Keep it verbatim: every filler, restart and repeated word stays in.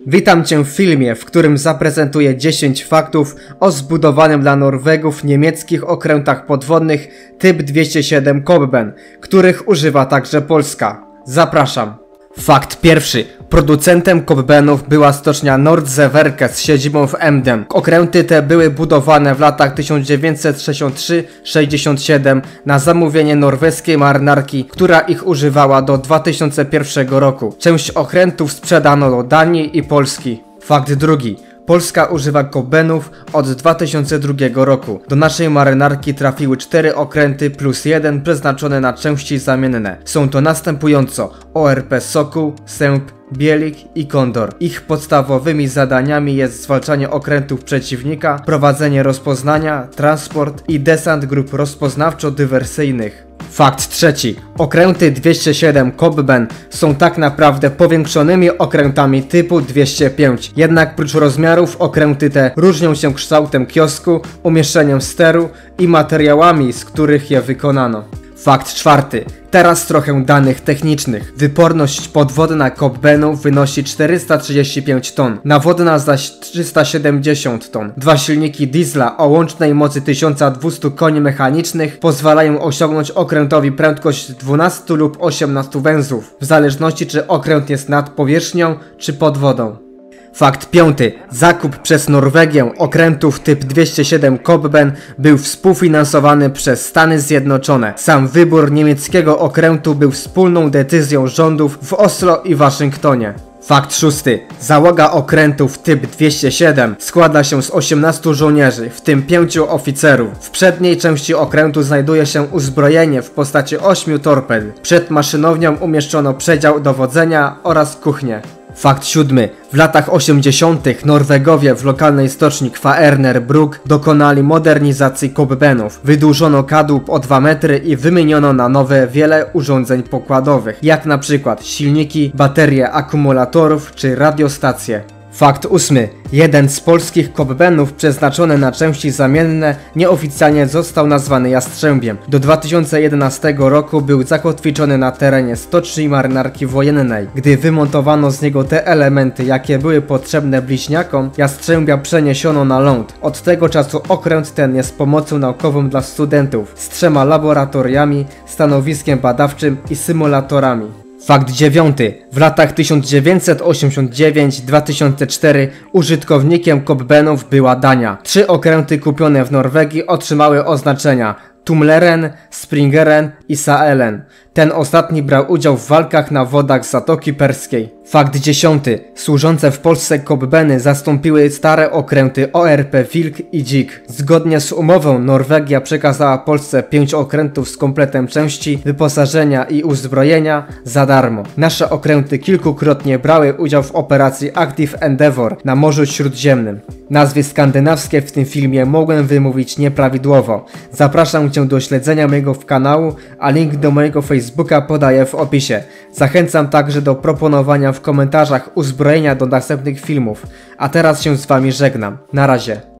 Witam Cię w filmie, w którym zaprezentuję dziesięć faktów o zbudowanym dla Norwegów niemieckich okrętach podwodnych typ dwieście siedem Kobben, których używa także Polska. Zapraszam. Fakt pierwszy. Producentem Kobbenów była stocznia Nordseewerke z siedzibą w Emden. Okręty te były budowane w latach tysiąc dziewięćset sześćdziesiąt trzy sześćdziesiąt siedem na zamówienie norweskiej marynarki, która ich używała do dwa tysiące pierwszego roku. Część okrętów sprzedano do Danii i Polski. Fakt drugi. Polska używa Kobbenów od dwa tysiące drugiego roku. Do naszej marynarki trafiły cztery okręty plus jeden przeznaczone na części zamienne. Są to następująco O R P Sokół, Sęp, Bielik i Kondor. Ich podstawowymi zadaniami jest zwalczanie okrętów przeciwnika, prowadzenie rozpoznania, transport i desant grup rozpoznawczo-dywersyjnych. Fakt trzeci. Okręty dwieście siedem Kobben są tak naprawdę powiększonymi okrętami typu dwieście pięć. Jednak prócz rozmiarów okręty te różnią się kształtem kiosku, umieszczeniem steru i materiałami, z których je wykonano. Fakt czwarty. Teraz trochę danych technicznych. Wyporność podwodna Kobbenów wynosi czterysta trzydzieści pięć ton, nawodna zaś trzysta siedemdziesiąt ton. Dwa silniki diesla o łącznej mocy tysiąc dwieście koni mechanicznych pozwalają osiągnąć okrętowi prędkość dwanaście lub osiemnaście węzłów, w zależności czy okręt jest nad powierzchnią czy pod wodą. Fakt piąty. Zakup przez Norwegię okrętów typ dwieście siedem Kobben był współfinansowany przez Stany Zjednoczone. Sam wybór niemieckiego okrętu był wspólną decyzją rządów w Oslo i Waszyngtonie. Fakt szósty. Załoga okrętów typ dwieście siedem składa się z osiemnastu żołnierzy, w tym pięciu oficerów. W przedniej części okrętu znajduje się uzbrojenie w postaci ośmiu torped. Przed maszynownią umieszczono przedział dowodzenia oraz kuchnię. Fakt siódmy. W latach osiemdziesiątych Norwegowie w lokalnej stoczni Kvaerner Brug dokonali modernizacji Kobbenów. Wydłużono kadłub o dwa metry i wymieniono na nowe wiele urządzeń pokładowych, jak na przykład silniki, baterie akumulatorów czy radiostacje. Fakt ósmy. Jeden z polskich Kobbenów przeznaczony na części zamienne nieoficjalnie został nazwany Jastrzębiem. Do dwa tysiące jedenastego roku był zakotwiczony na terenie stoczni marynarki wojennej. Gdy wymontowano z niego te elementy, jakie były potrzebne bliźniakom, Jastrzębia przeniesiono na ląd. Od tego czasu okręt ten jest pomocą naukową dla studentów, z trzema laboratoriami, stanowiskiem badawczym i symulatorami. Fakt dziewiąty. W latach tysiąc dziewięćset osiemdziesiąt dziewięć do dwa tysiące czwartego użytkownikiem Kobbenów była Dania. Trzy okręty kupione w Norwegii otrzymały oznaczenia Tumleren, Springeren i Saelen. Ten ostatni brał udział w walkach na wodach Zatoki Perskiej. Fakt dziesiąty. Służące w Polsce Kobbeny zastąpiły stare okręty O R P Wilk i Dzik. Zgodnie z umową Norwegia przekazała Polsce pięć okrętów z kompletem części, wyposażenia i uzbrojenia za darmo. Nasze okręty kilkukrotnie brały udział w operacji Active Endeavour na Morzu Śródziemnym. Nazwy skandynawskie w tym filmie mogłem wymówić nieprawidłowo. Zapraszam Cię do śledzenia mojego kanału, a link do mojego Facebooka podaję w opisie. Zachęcam także do proponowania w komentarzach uzbrojenia do następnych filmów. A teraz się z Wami żegnam. Na razie.